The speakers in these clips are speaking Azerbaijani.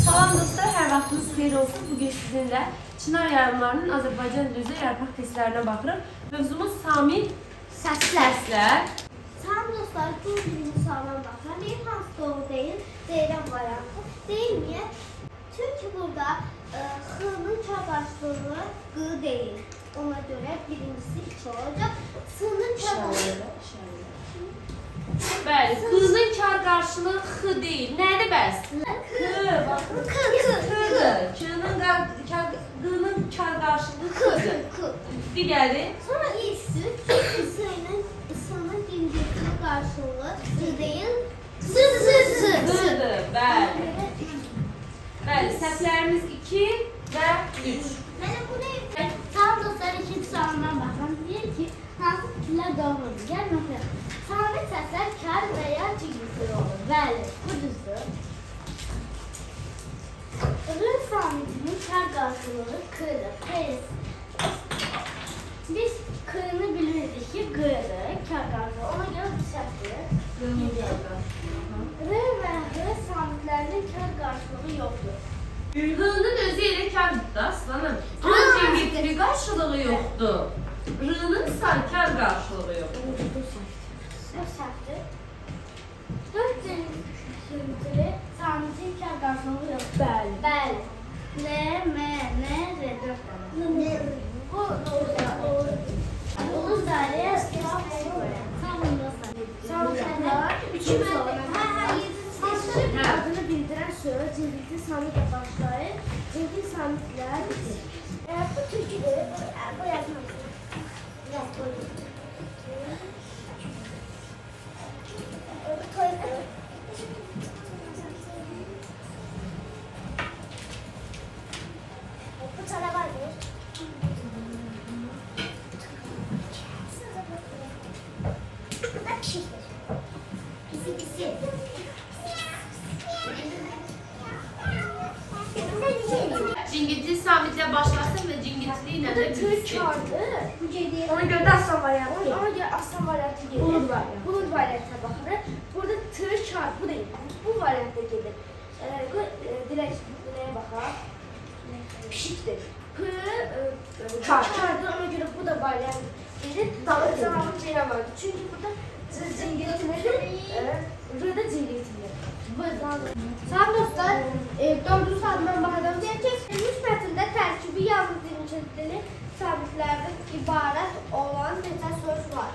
Salam dostlar, hər vaxtınız xeyir olsun. Bugün sizinlə Çınar yarımlarının Azərbaycan dilində yarpaq testlərinə baxırıq. Mövzumuz samit səslər. Salam dostlar, bu birinci sualdan baxıram. Bir hansı doğru deyil, deyilən variantı. Deyilməyə. Çünki burada x-nın kar qarşılığı q deyil. Ona görə birincisi 2 olacaq. S-nın kar qarşılığı. Bəli, qızın kar qarşılığı x deyil. Nədir bəs? Baxın. Q'nın kar qarşılığı x'dir. Digəri? Sonra s-nın dindirdiyi qarşılığı q deyil. S-dır. Bəli. Bəli, səhvlərimiz 2 və 3. Mənə bu nə? Salam dostlar, ikinci sualından baxıram. Deyir ki, hansı fikirlər doğrudur? Gəl məsələn. Samit səslər kar və ya cingiltili olur. Bəli, bu düzdür. R samitinin kar qarşılığı k-dır. Biz k-nı bilirdik ki, g-dır, kar qarşılığı. Ona görə bu səhvdir. R və h samitlərinin kar qarşılığı yoxdur. R'nın özü elə kardır da aslanım. Onun cingiltili qarşılığı yoxdur. R'nın ise kar qarşılığı yoxdur. Bu səhvdir. 4 cingiltili samitin kar qarşılığı yoxdur. Bəli. L, M, N, R, 4 tane. Bu doğru. Bunun daireye samitler 3 soru. Adını bildiren söz cingiltili samitle başlayır. Cingiltili samitler bitir. Bu türküde bu yazmak. Biraz koyayım. Bu tane var mı? Bu da pişiktir. Bizimkisi. Cingiltili samitle başlasın ve cingiltili ile de bitsin. Ona göre de aslan variantı. Ona göre aslan variantı gelir. Bulut variantına bakılır. Burada tır çar, bu değil. Bu variantda gelir. Direkt neye bakar? Pişiktir. Çardır. Ona göre bu da variant gelir. Zamanı ceylan vardı. Çünkü burada cingiltileri, burada cingiltileri. Salam dostlar, 4-cü sualdan baxacağım. Verilmiş mətndə tərkibi yalnız cingiltili sabitlərdən ibarət olan neçə söz var?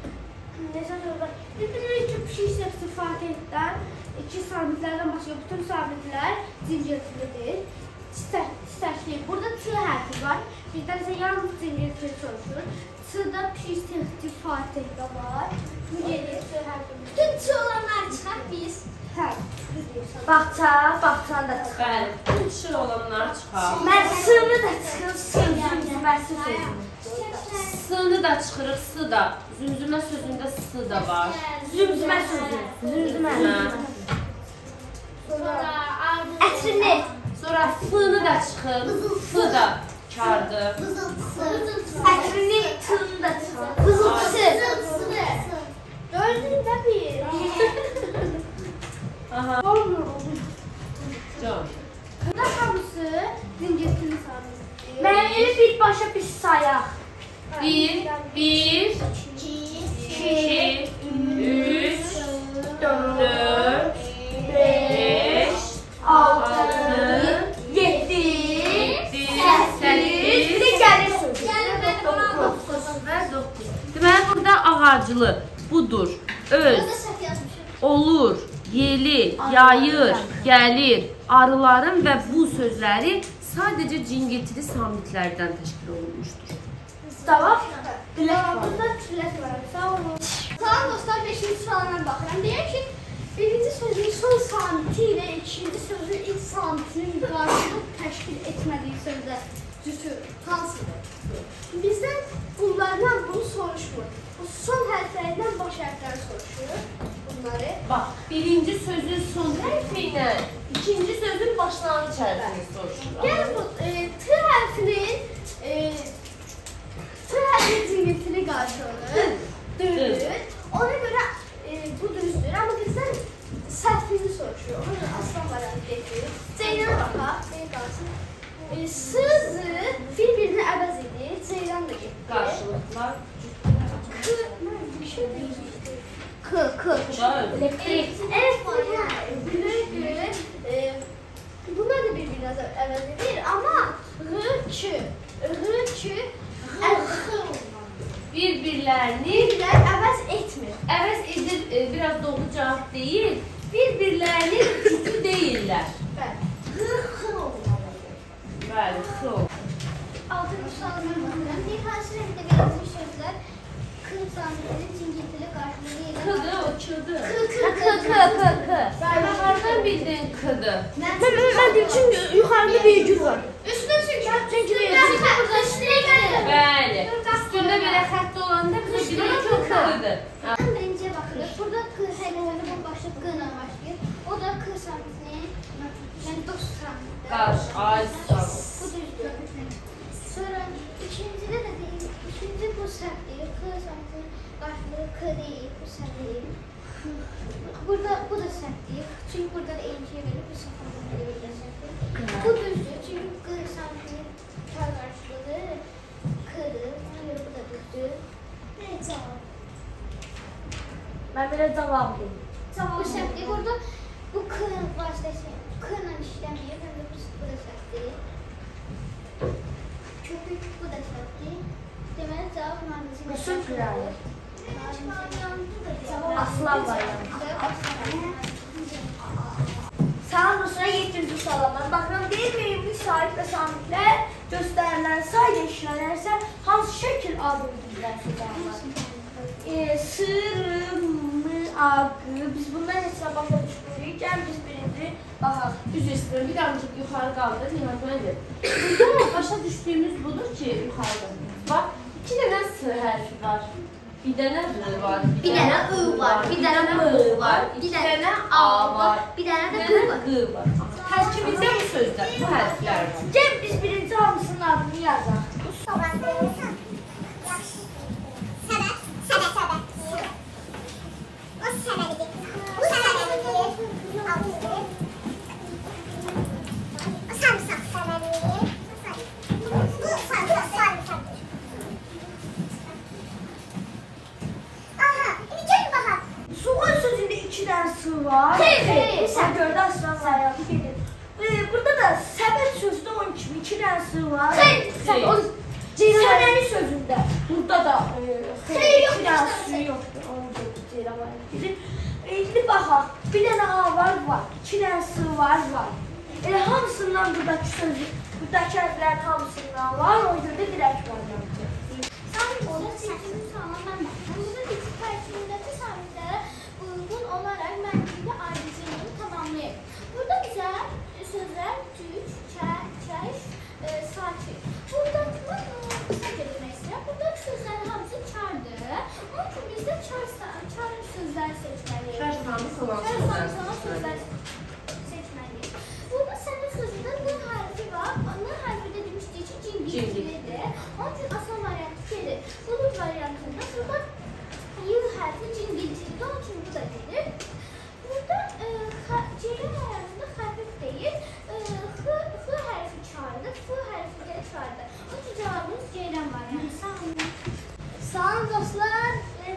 Biz bilirik ki, pişik səsi Fatihdən 2 sabitlərdən başqa bütün sabitlər cingiltilidir. Çiçəkli. Burada T hərfi var. Bizdən isə yalnız cingiltili soruşur. T-da pişik səsi Fatihdə var. Bu gelir T hərfi. Bütün T olanlar çıxar biz. Baxçanı da çıxır. Bəli, bütün şır olanlar çıxar. Sığını da çıxır, Sığını da çıxırıq, sı da. Zümzümə sözündə sı da var. Zümzümə sözü. Ətrini. Sonra fını da çıxır, fı da kardır. Ətrini, tını da çıxır. Vızıltısı. Gördün də bir. Aha. Can. Burada hamısı cingiltili sabit. Mənəli birbaşa bir sayaq. 1, 2, 3, 4, 5, 6, 7, 8, gəlir söz. 9 və 9. Deməli, burada ağaclı, budur, öz, olur, yeli, yayır, gəlir, arıların və bu sözləri sadəcə cingiltili samitlərdən təşkil olunmuşdur. Tamam. Burada tilək var. Sağ olun. Salam dostlar, 5-ci sualına baxıram. Deyək ki, birinci sözün son samiti ilə ikinci sözün ilk samitinin qarşılıq təşkil etmədiyi sözdə cütü hansıdır? Bizdən bunlardan bunu soruşmur. Bu son hərflərindən baş hərfləri soruşur. Bunları. Bax, birinci sözün son hərfi ilə ikinci sözün başlanğıc hərfini soruşur. Gəl bu T hərfinin cingiltili qarşılığı düzdür. Ona görə bu düzdür. Amma bizdən səhvini soruşuyor. Ona görə aslan variantı getiriyor. Ceyran baxaq. Sızı bir-birini əvəz edir. Ceyran da getdi. Qarşılıqlar. Bir şey deyilmişdi. K. Elektrik. Evet, bunlar da bir-birini əvəz edir. Amma Birbirlerini əvəz etmir. əvəz edib biraz doğru cavab değil. Birbirlerinin tipi değiller. Bəli. Bəli, xıl. Altıncı sualına baxıram. Bir hansı rəngdə verilmiş sözlər K sanitinin cingiltili qarşılığı ilə Kıdı, o çıdı. K. Hardan bildin kıdı? Ben dedim çünkü yukarıda bir gül var. Üstüne çünkü Bəli. Üstünde böyle xətt olanda kıdı çok kıdı. Birinciye bakılır. Burada K hərfləri bu başda Q ilə başlayır. O da K sanitini, yəni 9 sanitdə. Qarşı, ay sağ. Bu düzdür. Sonra ikincidə də deyil. İkinci bu səhv deyil. K sanitinin qarşılığı K deyil, bu səhv deyil. Burada bu da səhv deyil. Çünki burada da eyni şey verir. Bu səhv deyil. Bu düzdür. Çünki Q sanitinin qarşılığı K'dır. Ona görə bu da düzdür. Ne cavab? Ben böyle cevap deyim. Bu səhv deyil. Burada bu K vasitəsi K ilə işləmir. Həm də bu da səhv deyil. Köpük bu da səhv deyil. Deməli cavab mühendisi. Yusuf Güray. Aslan var yani. Sağ olun, 7. suala. Baxıram, deyil miyim, müsait və samitlər göstərilən sayda işlənərsə, hansı şəkil adı bildirilər sözlərlər? Sırmı, ağı, biz bundan hesab başa düşmürük. Gəl biz birinci baxaq. Düz istiyorum. Bir damcık yukarı kaldır. Nihatmendir. Burada başa düştüğümüz budur ki yukarıda. Bak 2 tane S harfi var. Bir tane R var. Bir dənə I var, bir dənə M var, bir dənə A var, bir dənə də G var. G var. Tərkibində bu sözlər, bu hərflər var. Gəl biz birinci hamısının adını yazaq. Suğul sözünde 2 tane sığ var. Sen gördün aslan var. Burada da səbət sözünde 12 2 tane sığ var. Ceylanənin sözünde burada da 2 tane sığ yoktur. Onu da Ceylanənin. İndi baxaq. Bir dənə A var. 2 tane sığ var. Elə hamısından buradakı sözü, buradakı hərflərin hamısından var. Ona görə də dirək var. Burada 8. sualına mən baxıram. Burada iki tərkibindəki sabitlere uyğun olaraq məntiqli ardıcılığını tamamlayır. Burada bizə sözlər tük, çay, sakit. Burada qısa getirmək istəyirəm. Buradakı sözlərin hamısı çardır. Onun üçün bizdə çar sözləri seçməliyik. Çar samı olan sözlər seçməliyik. Burada sənin sözündə N hərfi var. N hərfi də demişdik ki, cingiltilidir. Onun üçün asan variantı gelir. Bulut variantında burada Y hərfi cingiltilidir. Onun üçün bu da gelir. Burada Ceylan variantında xəfif deyil. X hərfi çardır. F hərfi də çardır. Onun üçün cavabımız Ceylan variantı. Sağ olun. Sağ olun dostlar.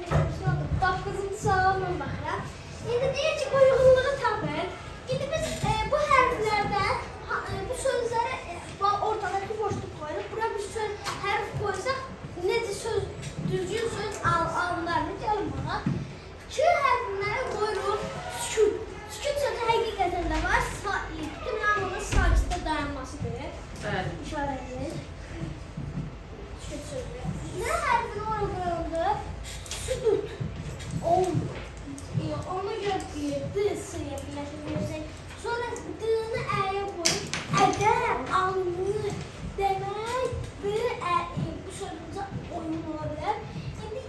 9. sualıma baxıram. İndi deyir ki, uyğunluğu tapın. İndi biz bu hərflərdən bu sözlərə ortadakı boşluq qoyulub. Bura bir söz hərf qoysaq, necə söz, düzgün söz alınlarını gəlin bana. Q hərfləri qoyulur sükut. Sükut sözü həqiqətən də var. Bütün hamının sakitdə dayanmasıdır. Bəli. İşarə edilir. Sükut sözü. N hərfini oraya qoyuldu. Sükut. Onu görə D, S-yə birləşdirsək. Sonra D-ni Ə-yə qoyub, əgər alnı demək, D, Ə, bu sözümüzə oyun ola bilər. İndi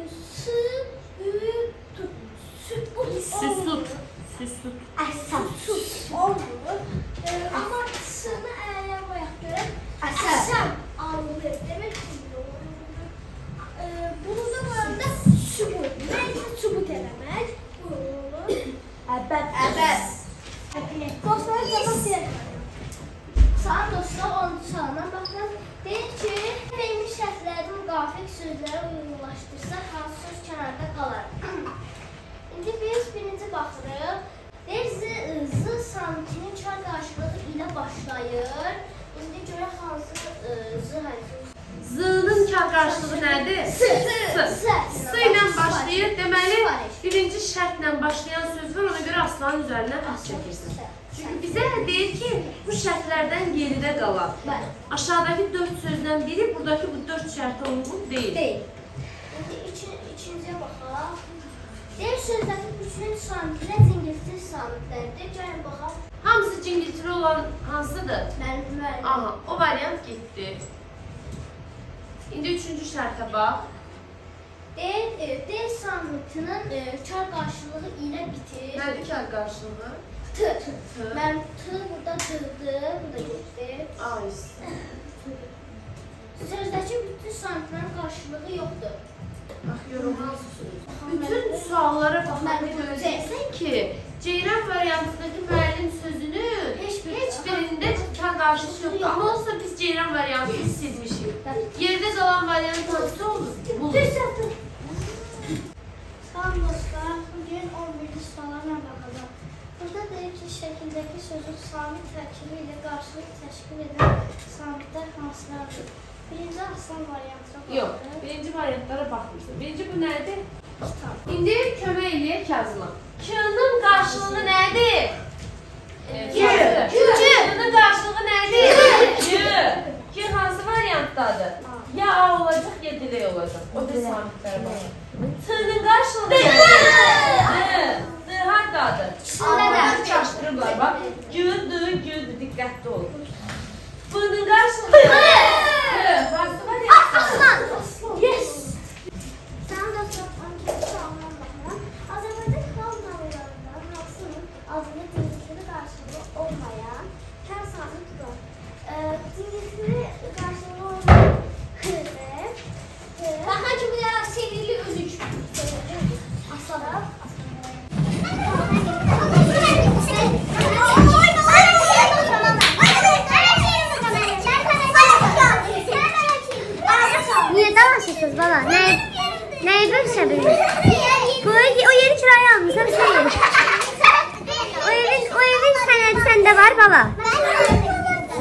Süsut. Süsut olur. Amma S-ni Ə-yə qoyaq görək, əsəm alnı demək ki, bunu da qoyanda sübut. Nəysə sübut eləmək. Əbəd. Dostlar, cavab verin. samitinin çar qarşılığı ilə başlayır. İndi görək hansı z hərfi. Z-nın kar qarşılığı nədir? S ilə başlayır. Deməli, birinci şərtlə başlayan söz var, ona görə aslanın üzərindən xətt çəkirsən. Çünki bizə deyir ki, bu şərtlərdən geridə qalan. Aşağıdakı 4 sözdən biri, buradakı bu 4 şərtə uyğun deyil. İndi ikinciyə baxaq. Deyir sözlərin üçünün samitlə cingiltili samitlərdir. Gəlin baxaq. Hamısı cingiltili olan hansıdır? Müəllim. Aha, o variant getdi. İndi üçüncü şərtə bax. D samitinin kar qarşılığı ilə bitir. Nədir kar qarşılığı? T. Mənim T burada D'dir, burada getdi. Ay. Sözdəki bütün samitlərin qarşılığı yoxdur. Baxıyorum, hansı söz? Bütün suallara baxanda görəcəksən ki, Ceyran variantındakı müəllim sözünün heç birində kar qarşılığı yoxdur. Amma olsa biz Ceyran variantını silmişik. Yerdə qalan variant hansı olur? Salam dostlar, bugün 11-ci suallarla baxacağım. Burada deyir ki, şəkildəki sözün samit tərkibi ilə qarşılıq təşkil edən samitlər hansılardır? Birinci aslan variantına baxır. Yox, birinci variantlara baxmırsan. Birinci bu nədir? İndi kömək eləyək Kazıma. K-nın qarşılığı nədir? K-nın qarşılığı nədir? K hansı variantdadır? Ya A olacaq, ya D olacaq. O da samitlərə baxır. T-nın qarşılığı nədir? D haradadır? Ağları çaşdırırlar, bax. G-dır, diqqətli ol. B-nın qarşılığı nədir? Hansı variantdadır? Aslan! Yes! Salam dostlar, 12-ci sualına baxıram. Azərbaycan xalq nağıllarından hansının adını cingiltili qarşılığı olmayan kar samit var? Cingiltili qarşılığı olmayan H-dir. Baxın ki, bu da sevilli özük. Aslan. Niye dalaşırsınız bala? Neyi bölüşebiliriz? O yeri kiraya almışsam sen yeri. O evin sənədi səndə var bala.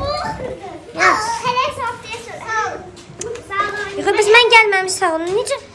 Yox, biz mən gəlməmiş sağ olun. Necə?